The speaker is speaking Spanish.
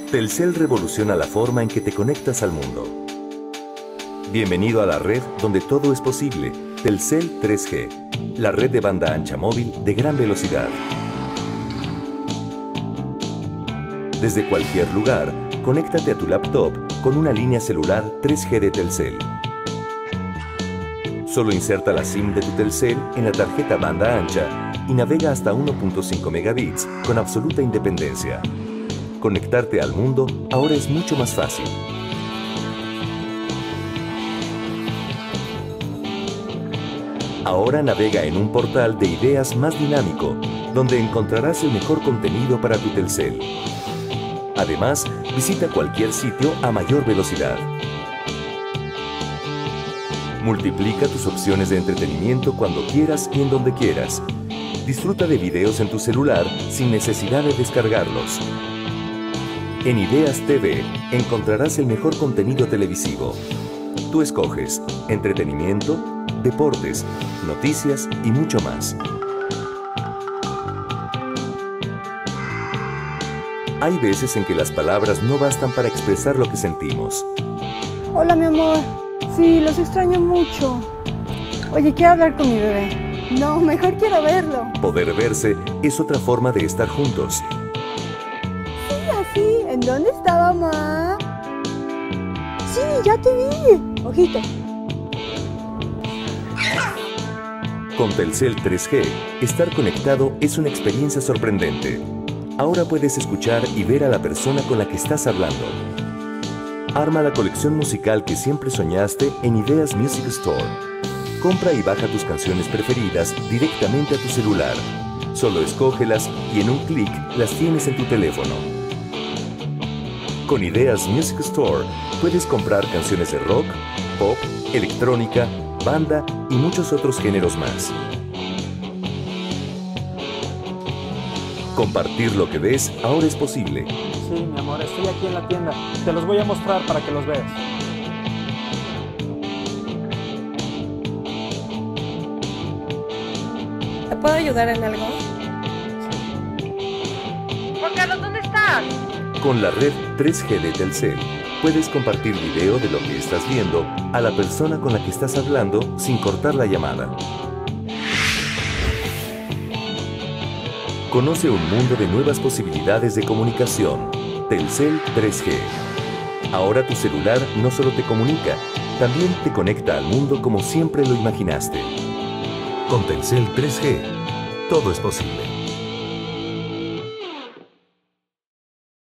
Telcel revoluciona la forma en que te conectas al mundo. Bienvenido a la red donde todo es posible. Telcel 3G, la red de banda ancha móvil de gran velocidad. Desde cualquier lugar, conéctate a tu laptop con una línea celular 3G de Telcel. Solo inserta la SIM de tu Telcel en la tarjeta banda ancha y navega hasta 1.5 megabits con absoluta independencia. Conectarte al mundo ahora es mucho más fácil. Ahora navega en un portal de ideas más dinámico, donde encontrarás el mejor contenido para tu Telcel. Además, visita cualquier sitio a mayor velocidad. Multiplica tus opciones de entretenimiento cuando quieras y en donde quieras. Disfruta de videos en tu celular sin necesidad de descargarlos. En Ideas TV encontrarás el mejor contenido televisivo. Tú escoges entretenimiento, deportes, noticias y mucho más. Hay veces en que las palabras no bastan para expresar lo que sentimos. Hola, mi amor. Sí, los extraño mucho. Oye, quiero hablar con mi bebé. No, mejor quiero verlo. Poder verse es otra forma de estar juntos. Sí, así. ¿En dónde está mamá? Sí, ya te vi. Ojito. Con Telcel 3G, estar conectado es una experiencia sorprendente. Ahora puedes escuchar y ver a la persona con la que estás hablando. Arma la colección musical que siempre soñaste en Ideas Music Store. Compra y baja tus canciones preferidas directamente a tu celular. Solo escógelas y en un clic las tienes en tu teléfono. Con Ideas Music Store puedes comprar canciones de rock, pop, electrónica, banda y muchos otros géneros más. Compartir lo que ves ahora es posible. Sí, mi amor, estoy aquí en la tienda. Te los voy a mostrar para que los veas. ¿Te puedo ayudar en algo? Juan Carlos, ¿dónde estás? Con la red 3G de Telcel, puedes compartir video de lo que estás viendo a la persona con la que estás hablando sin cortar la llamada. Conoce un mundo de nuevas posibilidades de comunicación. Telcel 3G. Ahora tu celular no solo te comunica, también te conecta al mundo como siempre lo imaginaste. Con Telcel 3G, todo es posible.